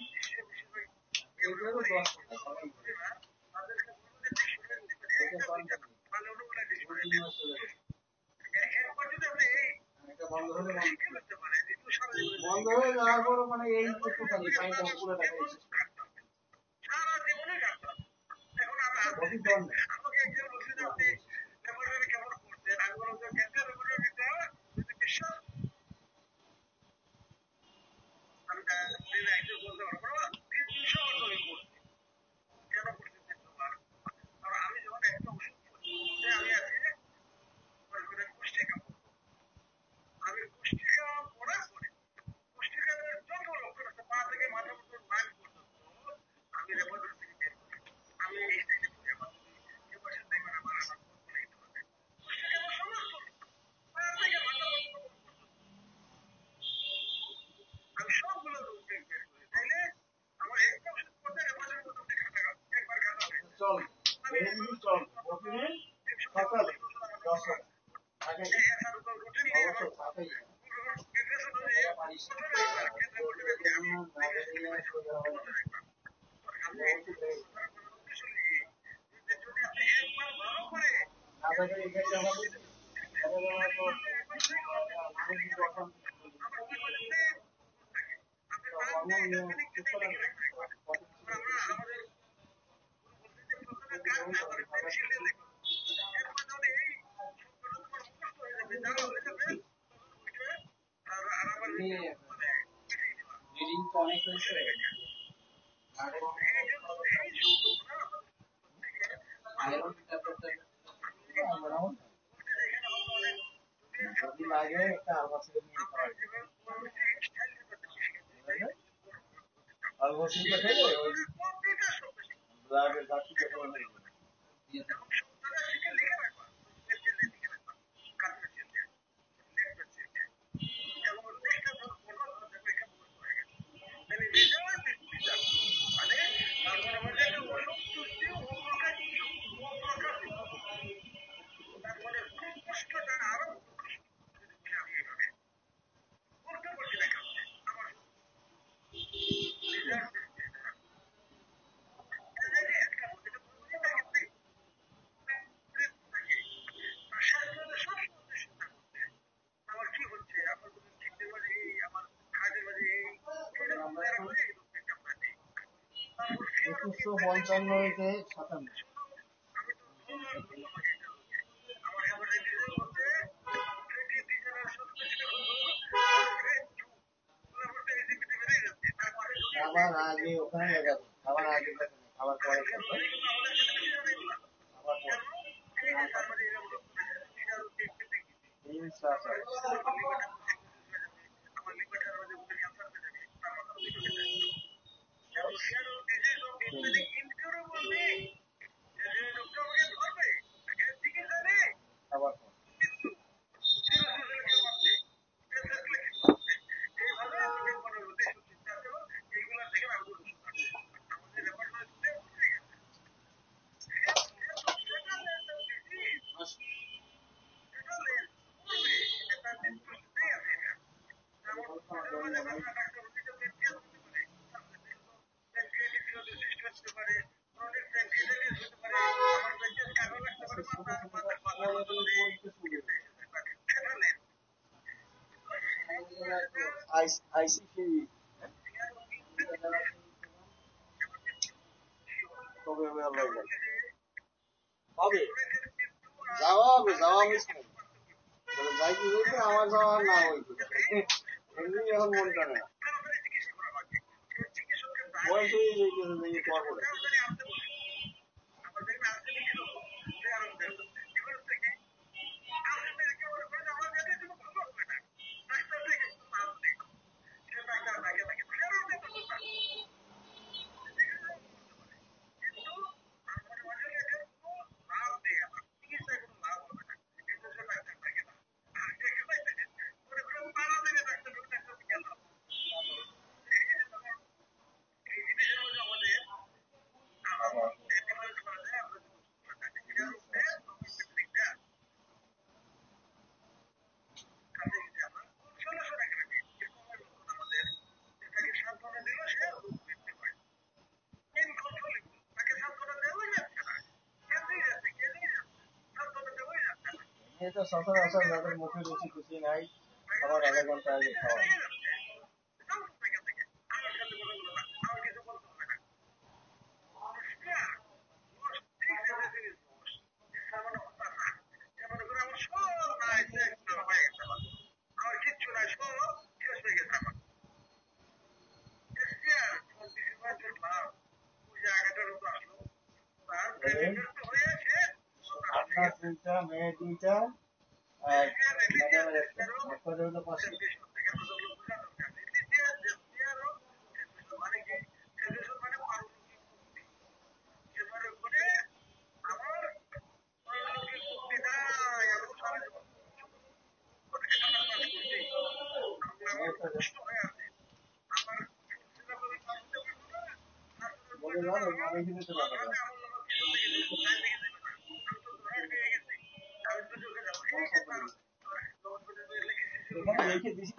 বন্ধ হয়ে যাওয়ার পর মানে এই টোটালি পানিটা পুরোটা খাইছে চল চল প্রতিদিন সকালে 10 আগে অবশ্য সাথেই রিডিং তো অনেক হয়েছে যদি লাগে একটা আলবাসিকে নিয়ে আলবাসিটা থেকে ওই ব্লাডের ঘাটতিটা করে নেবে একুশশো 55-57 আমার খাবার আগে ওখানে লেখাবো, খাবার আগে লেখা নেই, খাবার পরে খাবো, খাবার পরে ইনশাআল্লাহ। খাবার পরে আইসিটি কবে হবে আল্লাহ জানে। হবে, যাওয়া হবে, যাওয়া মিস নেই, যাইতে হইবে, আমার যাওয়া না হইবে, এমনি এখন মন টানে না, বয়স হয়ে যাইতেছে যে করবো না। এটা সচরাচর যাদের মুখে রুচি খুশি নাই, খাবার আধা ঘন্টা আগে খাওয়া। আপনার দুইটা, মেয়ে দুইটা, আর ম্যাডামের একটা, কত হলো 500। বলে যান আমি দিতে পারবো না। এখানে রেখে দিছি।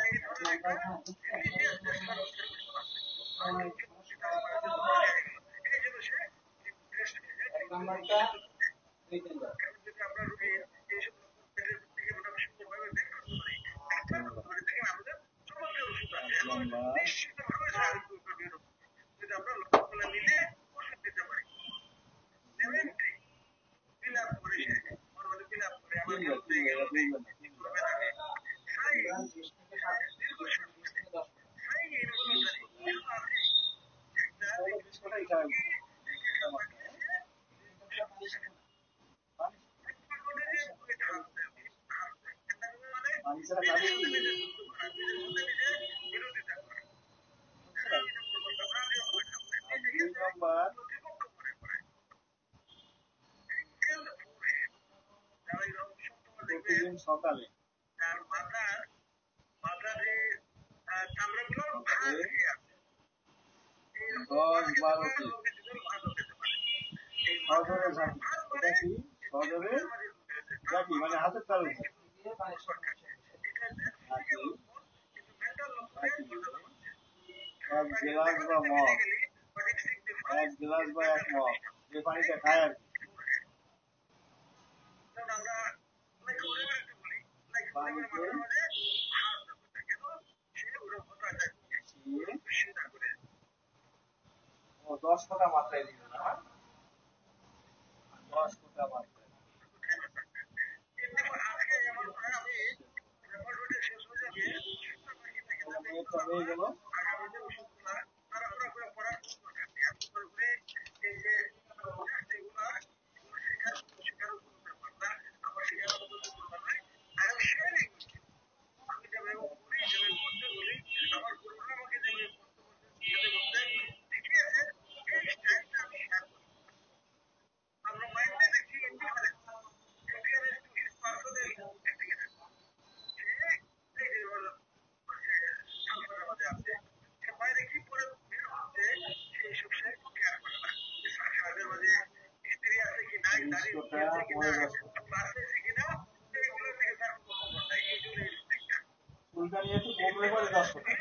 এক নাম্বারটা রিটেন দাও। প্রতিদিন সকালে দশ বারোটি সজরে ঝাঁকি, এটা কি সজরে ঝাঁকি মানে হাতের তালু এক গ্লাস বা মগ, এক গ্লাস বা এক মগ, যে পানিটা খায় আর কি, পানিতে ও 10 ফোঁটা মাত্রায় দিবে না, 10 ফোঁটা মাত্রায়। মেয়েটা হয়ে গেল পরে ব্যস্ত ফুলদানি একটু কমলে পরে 10 টাকা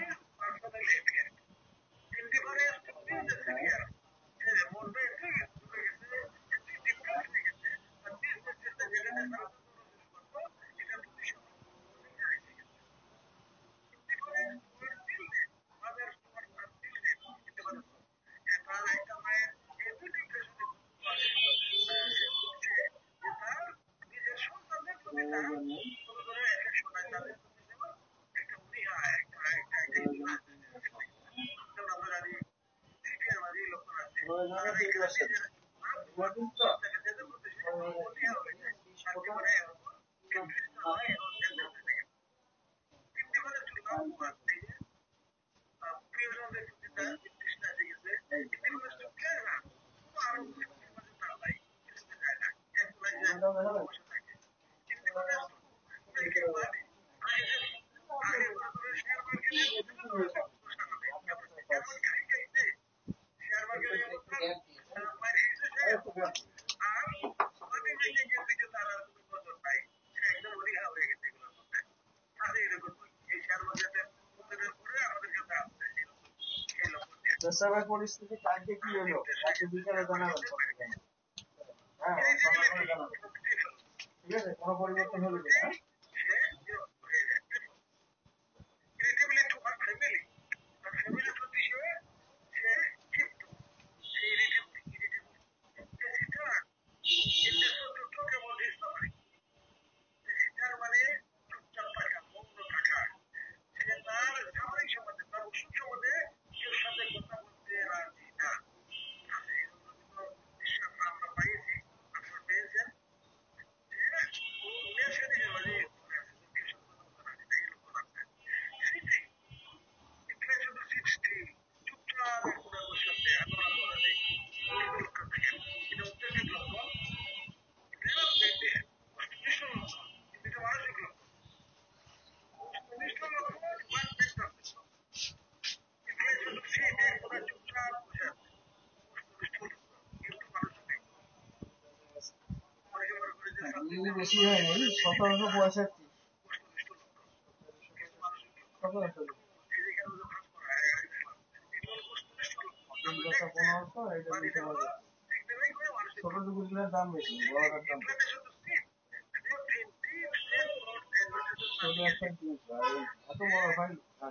দেশের পরিস্থিতি কালকে কি হলো কালকে বিকালে জানাবেন হ্যাঁ সকাল করে জানাবেন ঠিক আছে কোনো পরিবর্তন হলো কিনা বেশি হয়নি 1765 ছোট টুকুর দাম বেশি বড়টার দাম এত বড় ভাই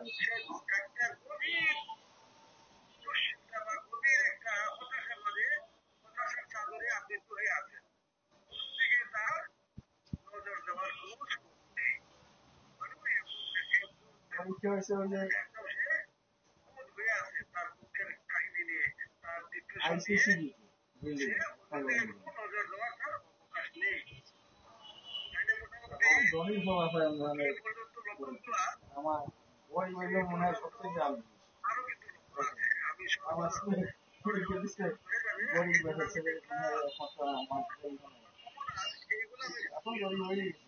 পরীক্ষা হয়েছে ওই যে আইসিসি বিল্ডিং জনই সব আছে আমার ওই বইলে মনে হয় সবচেয়ে দাম আমার পরীক্ষা দিচ্ছে গরিব বেটার ছেলে এখন গরিব হয়ে গেছি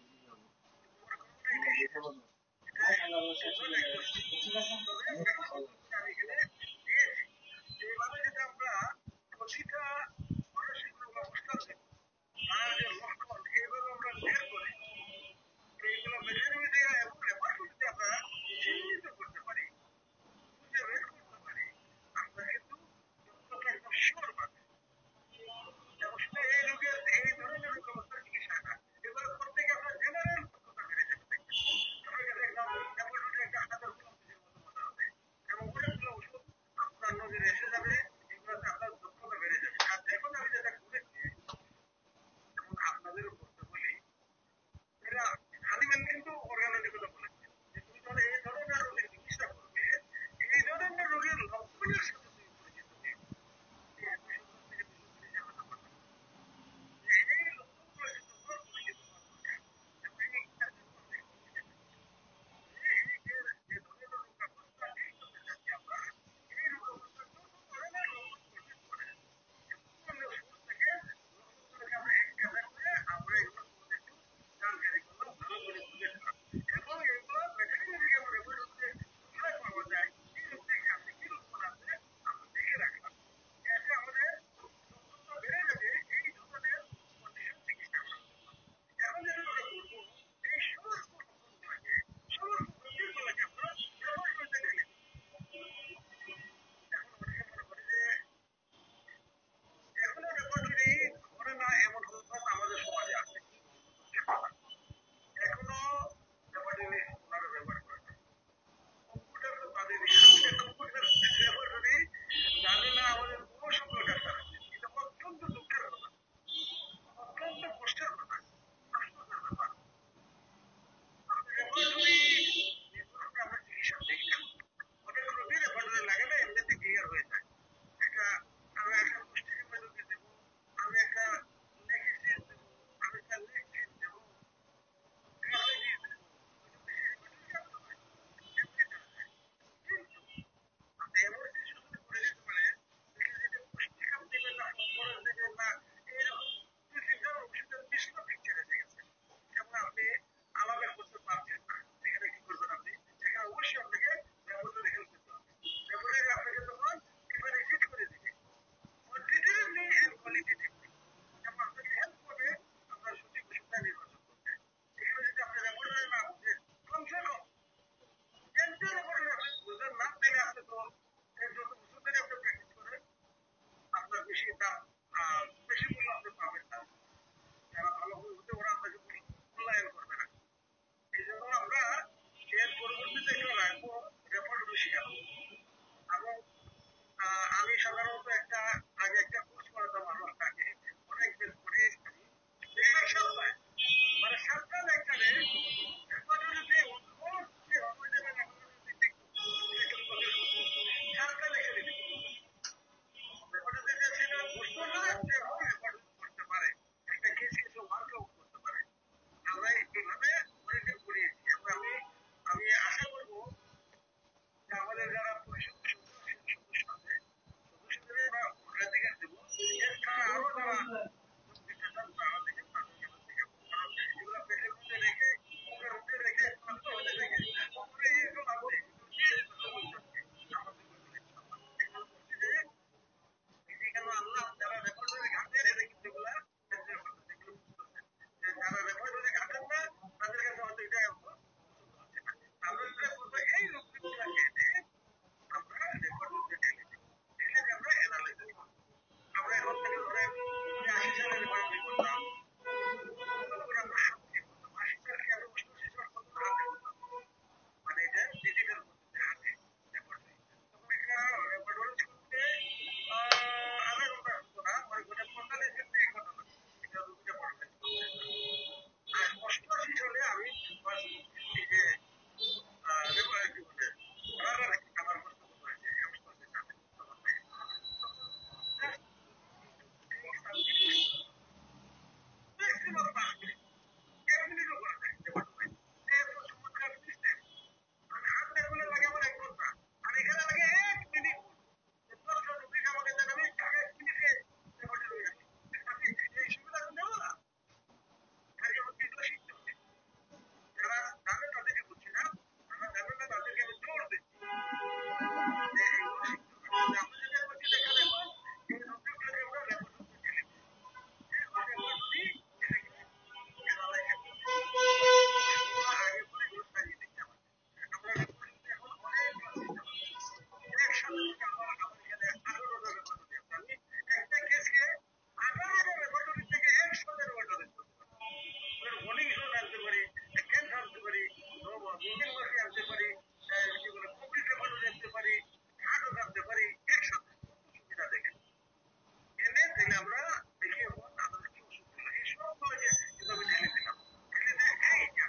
ইঞ্জিন বসিয়ে আনতে পারি, যেগুলো কম্পিউটার বানিয়ে আনতে পারি, হাটও আনতে পারি একসাথে সুবিধা দেখে এনে দিলে আমরা দেখি এবং আমাদের কি ওষুধ ছিল এই সবগুলো যে এভাবে ঢেলে দিলাম, ঢেলে দিয়ে এই যে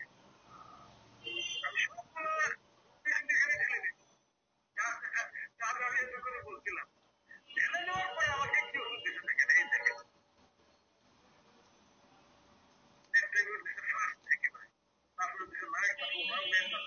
আমি সবগুলো এখানে ঢেলে দিই। তারপরে আমি এত করে বলছিলাম ঢেলে দেওয়ার পরে আমাকে কি ওষুধ দিতে দেখেন, এই দেখেন ফার্স্ট একেবারে, তারপরে দিচ্ছে লাইট,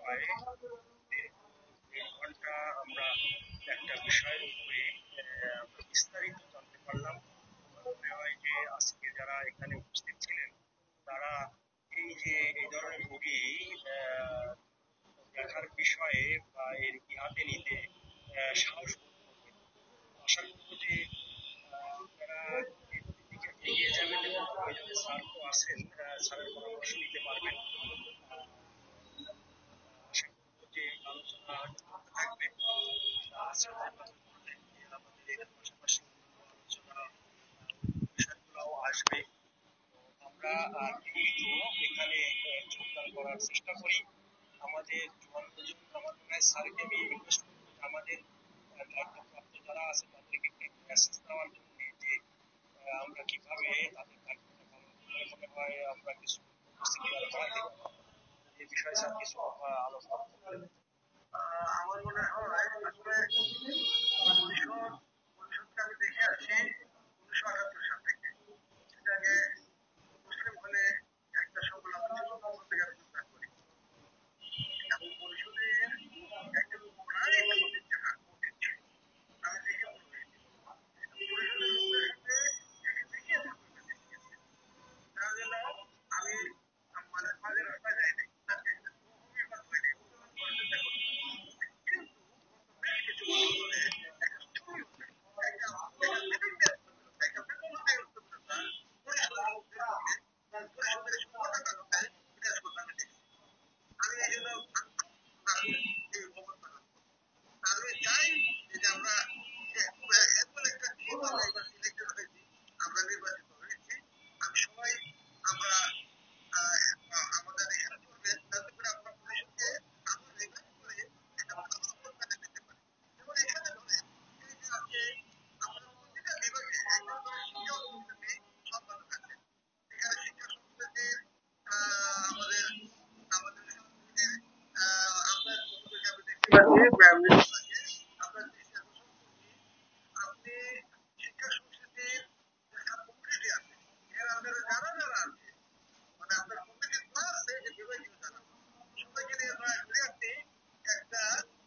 প্রায় 1.5 ঘন্টা আমরা একটা বিষয়ের উপরে আমরা বিস্তারিত জানতে পারলাম। আমার মনে হয় যে আজকে যারা এখানে উপস্থিত ছিলেন তারা এই যে এই ধরনের রোগী দেখার বিষয়ে বা এর ইহাতে নিতে সাহস বোধ করবেন। আশা করবো যে আপনারা এর দিকে এগিয়ে যাবেন এবং প্রয়োজনে স্যার তো আছেন, স্যারের পরামর্শ নিতে পারবেন। আশা করবো যে আলোচনা চলতে থাকবে। আজকে আমাদের এর পাশাপাশি আলোচনা বিষয়গুলোও আসবে। আমরা নিয়মিত এখানে যোগদান করার চেষ্টা করি। আমাদের আমাদের স্যারকে আমি রিকোয়েস্ট করবো আমাদের দায়িত্বপ্রাপ্ত যারা আছে তাদেরকে একটা মেসেজ দেওয়ার জন্য যে আমরা কিভাবে তাদের দায়িত্বটা পালন করলে মনে হয় আমরা কিছু উপস্থিতি আরো বাড়াতে পারবো। এই বিষয়ে স্যার কিছু আলোচনা করতে পারেন। আমার মনে হয় আসলে পরিষদকে আমি দেখে আসছি 1978 সাল থেকে। সেটাকে মুসলিম হলে একটা সংগ্রাম ছিল, তখন থেকে আমি যোগদান করি এবং পরিষদের একটা প্রাণিক অতীত ছিল। আমি দেখে বড় হয়েছি পরিষদের লোকদের সাথে থেকে দেখে আমি তার জন্য আমি মানে মাঝে রাস্তায় যাই নাই, তাকে খুবই ভালো লাগে পরিচর্যা করতে। কিন্তু বেশ কিছু বছর ধরে একটা স্থূল একটা একটা বেতনতে পরিষদের লোকদের মধ্যে পরিষদের সংগঠনটা বিকাশ করতে আমি দেখি। আমি এই জন্য এই অবস্থান আমি চাই যে আমরা এমন একটা টিম আমরা এবার সিলেক্টেড হয়েছি, আমরা নির্বাচিত হয়েছি। আমি সবাই আমরা আমাদের এখানে চলবে যাতে করে আমরা পরিষদকে আমরা রিভাইভ করে একটা ভালো অবস্থানে দিতে পারি। যেমন এখানে ধরেন এই যে আজকে আমরা প্রতিটা বিভাগে একটা করে শিক্ষা সংস্কৃতি সম্পাদক আছে। এখানে শিক্ষা সংস্কৃতির আমাদের আমাদের সংস্কৃতির আমরা দেখতে পাচ্ছি আমরা চেষ্টা করছি আপনি শিক্ষা সংস্কৃতির কমিটি আছে এর আন্ডারে যারা যারা আছে মানে আপনার কমিটি প্লাস এই যে বিভাগীয় যারা সবাইকে নিয়ে ঘুরে আপনি একটা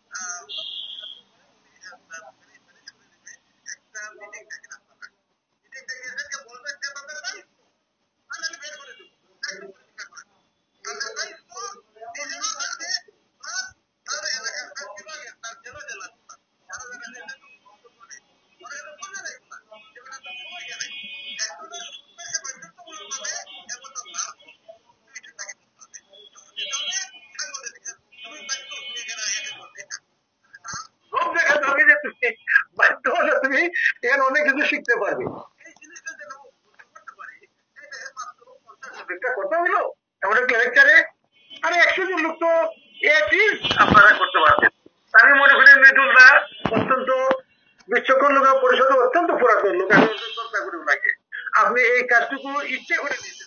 একটা মিটিং ডাকেন আপনারা। মিটিং ডেকে এদেরকে বলবেন যে আপনাদের দায়িত্ব আমি বের করে দেবো একদম পরিষ্কার করে দেবো। তাদের দায়িত্ব নিজেও থাকবে প্লাস তার এলাকার তার বিভাগের তার জেলা জেলা যারা যারা নেতৃত্ব করে ওরা এটা বলে দেয় না যেমন আপনার সবাইকে দেয় একজনের উদ্দেশ্যে বৈঠকমূলক ভাবে এবং তার লাভ তাকে করতে হবে যখন যেতে হবে সাংবাদিক তুমি দায়িত্ব তুমি এখানে অ্যাটেন্ড করতে লোক দেখাতে হবে যে তুমি বাধ্য হলে তুমি এখানে অনেক কিছু শিখতে পারবে। এই জিনিসটা যেন বুঝতে পারতে পারি এটা মাত্র 50 কথা হলো এমন একটা লেকচারে আরে 100 জন লোক তো আপনারা করতে পারবেন। আমি মনে করি মৃদুলদা অত্যন্ত বিশ্বকর্ণ লোক পরিষদ অত্যন্ত পুরাতন লোক, আমি চর্চা করি ওনাকে। আপনি এই কাজটুকু ইচ্ছে করে নিতে